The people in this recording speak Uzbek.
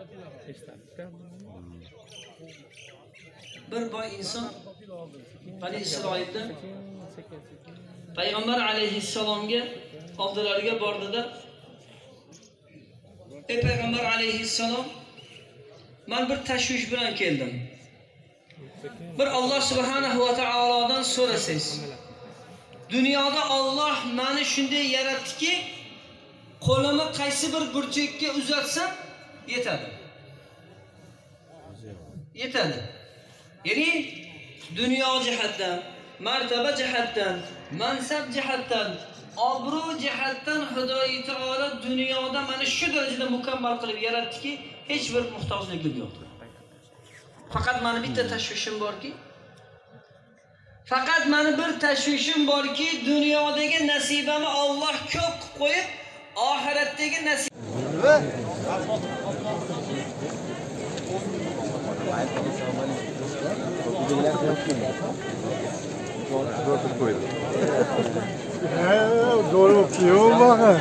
Bir boy inson Bani Isroilda Payg'ambar alayhissalomga oldilariga bordida, ey Payg'ambar alayhissalom, men bir tashvish bilan keldim. Bir Alloh subhanahu va taolodan so'rasangiz. Dunyoda Alloh meni shunday yaratdiki, qo'limni qaysi bir burchakka uzatsam yetadi. Yetadi. Ya'ni dunyo jihatdan, martaba jihatdan, mansab jihatdan, obro' jihatdan Xudoy taolo dunyoda meni shu darajada mukammal qilib yaratdiki, hech bir muhtojligim yo'q. Faqat meni bitta tashvishim borki, faqat meni bir tashvishim borki, dunyodagi nasibamni Alloh ko'p qilib qo'yib, oxiratdagi nasib doğru bakıyor bakın.